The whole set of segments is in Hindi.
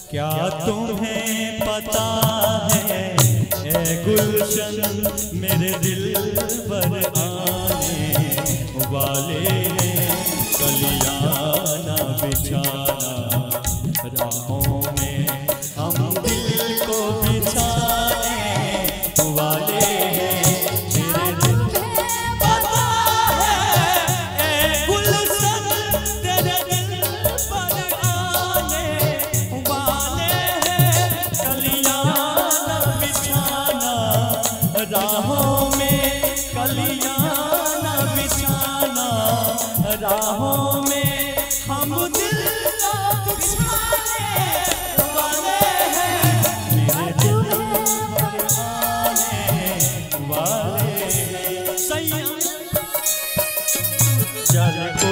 क्या तुम्हें पता है ए गुलशन मेरे दिल पर आने वाले हैं, कलियां ना बिछाना राहों में, हम दिल को बिछाने वाले हैं, मेरे दिल पता है ए गुलशन तेरे दिल पर आने वाले हैं, कलियां ना बिछाना राहों में, कलियां ना बिछाना राहों में, हम दिल को बिछाने वाले हैं, मेरे दिल पर आने वाले हैं। सैया जल को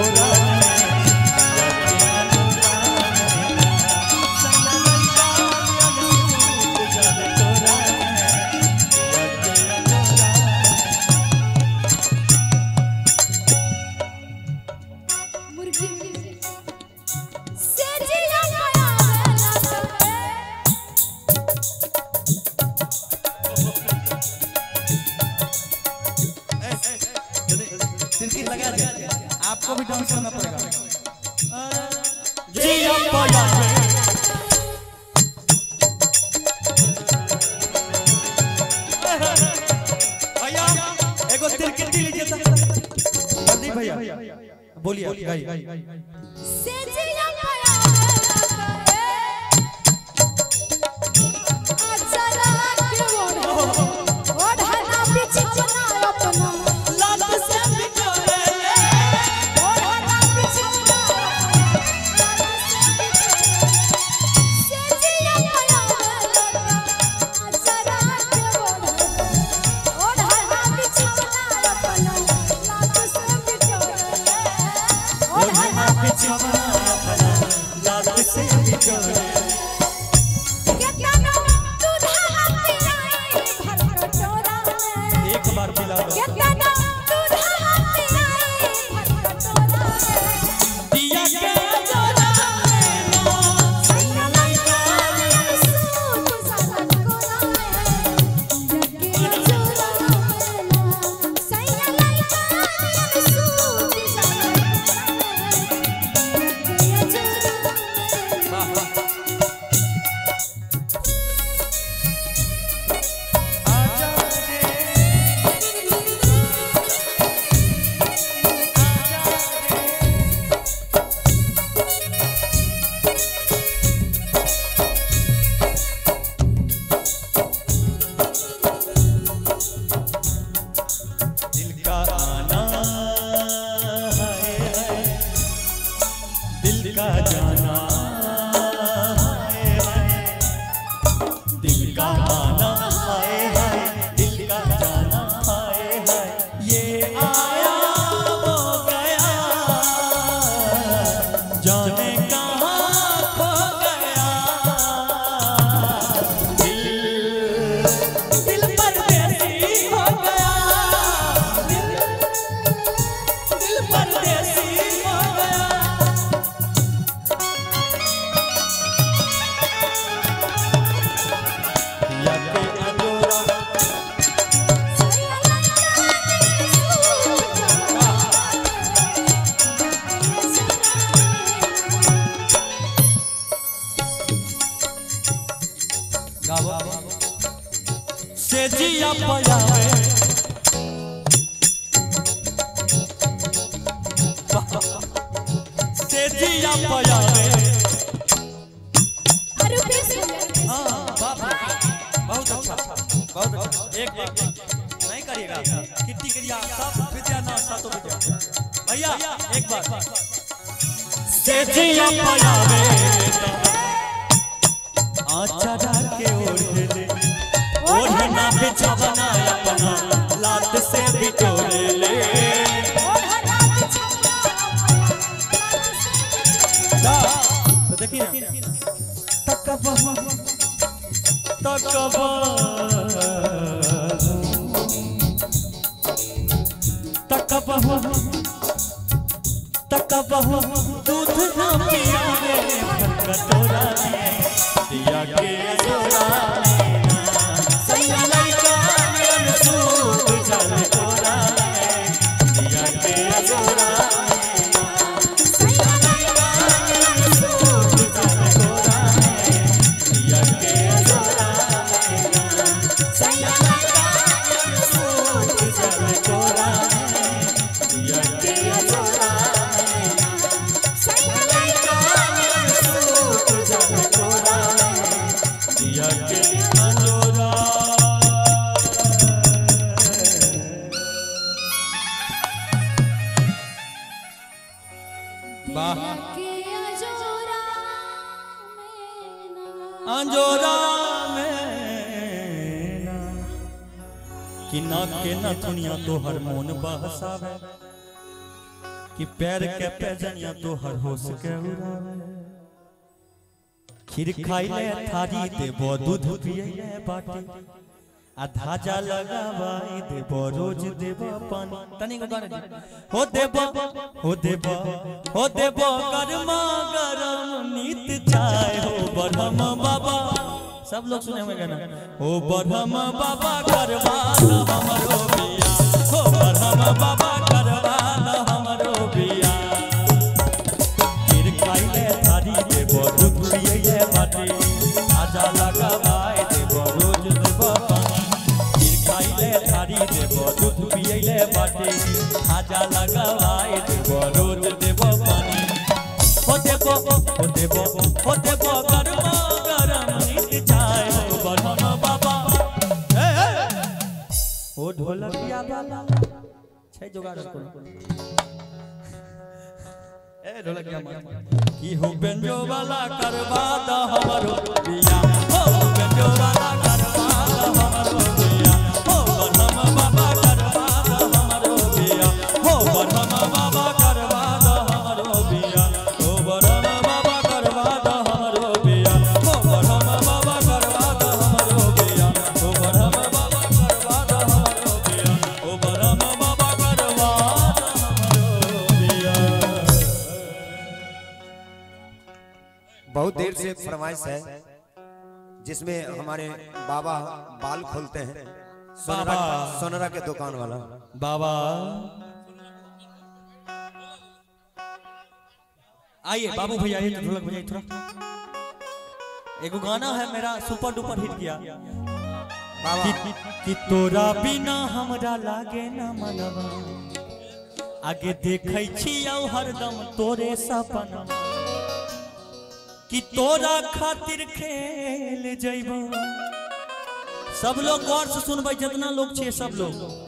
आपको भी डांस करना पड़ेगा। भैया एगो तिरकिटी लीजिए जल्दी भैया बोलिए गाइए। एक बार पिला से जिया पयावे से जिया पयावे। बहुत अच्छा बहुत अच्छा। एक नहीं करिएगा कितनी क्रिया सब विद्या ना सातों विद्या। भैया एक बार से जिया पयावे आचारा के ओढ़ना बिछावना अपना लात से बिटोरे ले। तो देखिए तकबहु दूध ना पियावे कटोरा में अंजोरा में कि नाक के नथुनिया तो हर मोन बहसावे कि पैर के पैजनिया तो हर होश के उड़ावे खीर खाइले थारी देबो दूध पिए बाटी आ धाजा लगावाई देबो रोज देबो पानी तनी को गाने हो देबो गरमा गरम नीत चाय हो बरहम बाबा सब लोग सुने हुए गाना हो बरहम बाबा करवा लो हमरो बिया हो बरहम बाबा करवा लो हमरो बिया खीर खाइले थारी देबो दूध पिए बाटी धाजा लगावाई देबो रोज देबो थारी देबो दूध पियले बाटे आजा लगावाए देबो रोज देबो पानी हो देबो गरमा गरम नीत चाय हो बरहम बाबा ओ ढोलकिया वाला छै जोगाड़ को ए ढोलकिया मत की हो बेंजो वाला करवा द हमरो बिया हो बेंजो वाला करवा द हमरो बिया हो बरहम बाबा करवा द हमरो बिया हो बरहम बाबा करवा द हमरो बिया हो बरहम बाबा करवा द हमरो बिया हो बरहम बाबा करवा द हमरो बिया हो बरहम बाबा करवा द हमरो बिया हो बरहम बाबा करवा द हमरो बिया। बहुत देर से फरमाइश है जिसमें हमारे बाबा बाल खोलते हैं सोनरा के दुकान वाला बाबा आइए बाबू भैया आइए ढोलक बजाइए थोड़ा एक गाना है मेरा सुपर डुपर हिट किया बाबा कि तोरा बिना हमरा लागे ना मनवा आगे देखै छियौ हरदम तोरे सपना कि तोरा खातिर खेल जइबो सब लोग गौर से सुनबै जितना लोग छे सब लोग